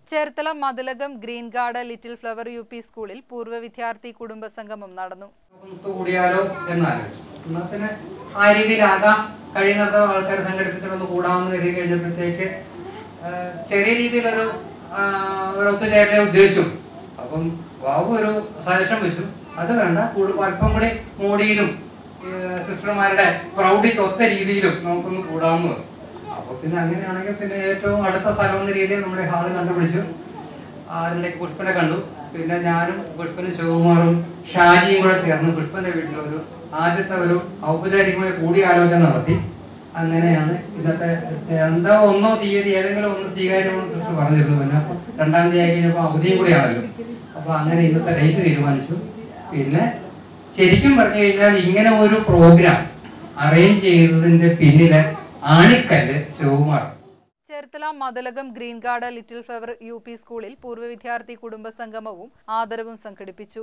Cherthala Mathilakam green guard little flower UP സ്കൂളിൽ പൂർവ്വ വിദ്യാർത്ഥി കുടുംബ സംഗമം നടന്നു. കൂടിയാലോ എന്നാലോചിച്ചു. എന്നാൽ പിന്നെ ആ രീതിയിലാകാം, കഴിയുന്നിടത്തോളം ആൾക്കാർ സംഘടിപ്പിച്ചിട്ടൊന്ന് കൂടാമെന്ന് കരുതി കഴിഞ്ഞപ്പോഴത്തേക്ക് ചെറിയ രീതിയിലൊരു ഒത്തുചേരലെ ഉദ്ദേശിച്ചു. അപ്പം ബാബു ഒരു സജഷൻ വെച്ചു, അത് വേണ്ട, അല്പം കൂടി മോഡിയിലും സിസ്റ്റർമാരുടെ പ്രൗഢിക്ക് ഒത്ത രീതിയിലും നമുക്കൊന്ന് കൂടാമെന്ന്. അപ്പോൾ പിന്നെ അങ്ങനെയാണെങ്കിൽ പിന്നെ ഏറ്റവും അടുത്ത സ്ഥലം എന്ന രീതിയിൽ നമ്മുടെ ഹാള് കണ്ടുപിടിച്ചു. അതിൻ്റെ പുഷ്പനെ കണ്ടു. പിന്നെ ഞാനും പുഷ്പനും ശിവകുമാറും ഷാജിയും കൂടെ ചേർന്ന് പുഷ്പന്റെ വീട്ടിലൊരു ആദ്യത്തെ ഒരു ഔപചാരികമായ കൂടിയാലോചന നടത്തി. അങ്ങനെയാണ് ഇന്നത്തെ 2 or 1 തീയതി ഏതെങ്കിലും ഒന്ന് സ്വീകാര്യമെന്ന് സിസ്റ്റർ പറഞ്ഞിരുന്നു. പിന്നെ 2ാം തീയതി ആയി കഴിഞ്ഞപ്പോൾ അവധിയും കൂടിയാണല്ലോ. അപ്പോൾ അങ്ങനെ ഇന്നത്തെ ഡേറ്റ് തീരുമാനിച്ചു. പിന്നെ ശരിക്കും പറഞ്ഞു കഴിഞ്ഞാൽ ഇങ്ങനെ ഒരു പ്രോഗ്രാം അറേഞ്ച് ചെയ്തതിന്റെ പിന്നിലെ ആണിക്കല്ല് Sivakumar. Cherthala Mathilakam green guard little flower UP സ്കൂളിൽ പൂർവ്വ വിദ്യാർത്ഥി കുടുംബ സംഗമവും ആദരവും സംഘടിപ്പിച്ചു.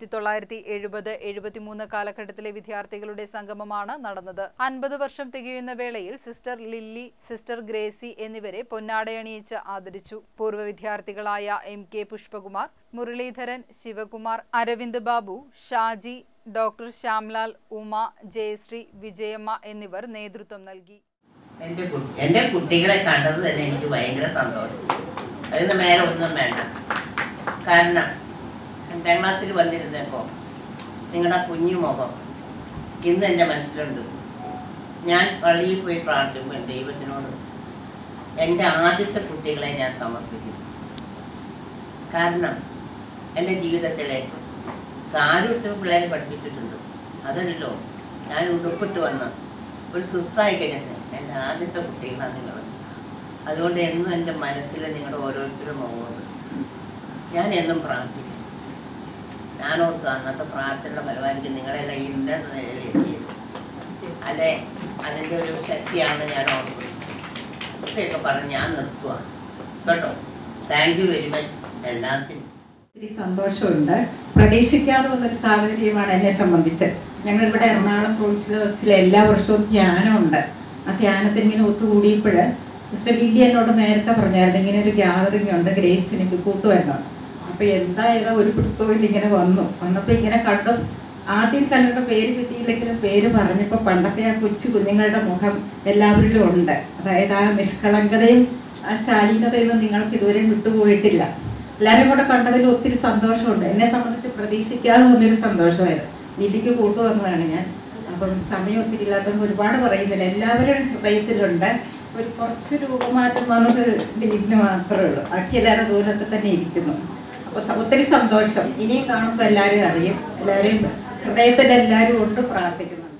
1970-73 കാലഘട്ടത്തിലെ വിദ്യാർത്ഥികളുടെ സംഗമമാണ് നടന്നത്. 50 വർഷം തികയുന്ന വേളയിൽ സിസ്റ്റർ ലില്ലി, സിസ്റ്റർ ഗ്രേസി എന്നിവരെ പൊന്നാടയണിയിച്ച് ആദരിച്ചു. പൂർവ്വ വിദ്യാർത്ഥികളായ MK പുഷ്പകുമാർ, മുരളീധരൻ, ശിവകുമാർ, അരവിന്ദ് ബാബു, ഷാജി, ഡോക്ടർ ശ്യാംലാൽ, ഉമ, ജയശ്രീ, വിജയമ്മ എന്നിവർ നേതൃത്വം നൽകി. എൻ്റെ കുട്ടികളെ കണ്ടത് തന്നെ എനിക്ക് ഭയങ്കര സന്തോഷം. അതിന് മേലെ ഒന്നും വേണ്ട. കാരണം 5ാം ക്ലാസ്സിൽ വന്നിരുന്നപ്പോൾ നിങ്ങളുടെ കുഞ്ഞു മുഖം ഇന്ന് എൻ്റെ മനസ്സിലുണ്ട്. ഞാൻ പള്ളിയിൽ പോയി പ്രാർത്ഥിക്കും ദൈവത്തിനോട്. എൻ്റെ ആദ്യത്തെ കുട്ടികളെ ഞാൻ സമർപ്പിക്കും. കാരണം എൻ്റെ ജീവിതത്തിലെ സാരൂർത്ത പിള്ളേരെ പഠിപ്പിച്ചിട്ടുണ്ട്. അതല്ലോ ഞാൻ ഉടുപ്പിട്ട് വന്ന് ഒരു സുസ്ഥായി കഴിഞ്ഞിട്ട് എൻ്റെ ആദ്യത്തെ കുട്ടികളാണ് നിങ്ങൾ. അതുകൊണ്ട് എന്നും എൻ്റെ മനസ്സിൽ നിങ്ങളുടെ ഓരോരുത്തരും മുഖമുണ്ട്. ഞാൻ എന്നും പ്രാർത്ഥിക്കും. ഞാനോർക്കുക അന്നത്തെ പ്രാർത്ഥനയുടെ ഫലമായിരിക്കും നിങ്ങളെല്ലാം ഇന്ന നിലയിലെത്തിയത്. അതെ, അതിൻ്റെ ഒരു ശക്തിയാണ് ഞാൻ ഓർക്കുന്നത്. ഇതൊക്കെ പറഞ്ഞ് ഞാൻ നിർത്തുക കേട്ടോ. താങ്ക് യു വെരി മച്ച് എല്ലാത്തിനും. ഒത്തിരി സന്തോഷമുണ്ട്. പ്രതീക്ഷിക്കാതെ വന്നൊരു സാഹചര്യമാണ് എന്നെ സംബന്ധിച്ച്. ഞങ്ങളിവിടെ എറണാകുളം പ്രൊവിൻഷ്യൽ എല്ലാ വർഷവും ധ്യാനമുണ്ട്. ആ ധ്യാനത്തിന് ഇങ്ങനെ ഒത്തുകൂടിയപ്പോൾ സിസ്റ്റർ ലില്ലി എന്നോട് നേരത്തെ പറഞ്ഞായിരുന്നു ഇങ്ങനെ ഒരു ഗ്യാതറിംഗ് ഉണ്ട്, ഗ്രേസിന് കൂട്ടുവരണം. അപ്പോൾ എന്തായാലും ഒരു പിടുത്തവും ഇങ്ങനെ വന്നപ്പോൾ ഇങ്ങനെ കണ്ടു. ആദ്യം ചിലരുടെ പേര് കിട്ടിയില്ലെങ്കിലും പേര് പറഞ്ഞപ്പോൾ പണ്ടത്തെ ആ കൊച്ചു കുഞ്ഞുങ്ങളുടെ മുഖം എല്ലാവരിലും ഉണ്ട്. അതായത് ആ നിഷ്കളങ്കതയും ആ ശാലീനതയും നിങ്ങൾക്ക് ഇതുവരെ വിട്ടുപോയിട്ടില്ല. എല്ലാവരും കൂടെ കണ്ടതിൽ ഒത്തിരി സന്തോഷമുണ്ട്. എന്നെ സംബന്ധിച്ച് പ്രതീക്ഷിക്കാതെ വന്നൊരു സന്തോഷമായിരുന്നു. ലില്ലിക്ക് കൂട്ടുവന്നതാണ് ഞാൻ. അപ്പം സമയം ഒത്തിരി ഇല്ലാത്തതുകൊണ്ട് ഒരുപാട് പറയുന്നില്ല. എല്ലാവരും ഹൃദയത്തിലുണ്ട്. ഒരു കുറച്ച് രൂപമാറ്റം വന്നത് ലില്ലിന് മാത്രമേ ഉള്ളൂ. ബാക്കി എല്ലാവരും ദൂരത്ത് തന്നെ ഇരിക്കുന്നു. അപ്പോൾ ഒത്തിരി സന്തോഷം. ഇനിയും കാണുമ്പോൾ എല്ലാവരും അറിയും. എല്ലാവരെയും ഹൃദയത്തിൽ എല്ലാവരും കൊണ്ട് പ്രാർത്ഥിക്കുന്നു.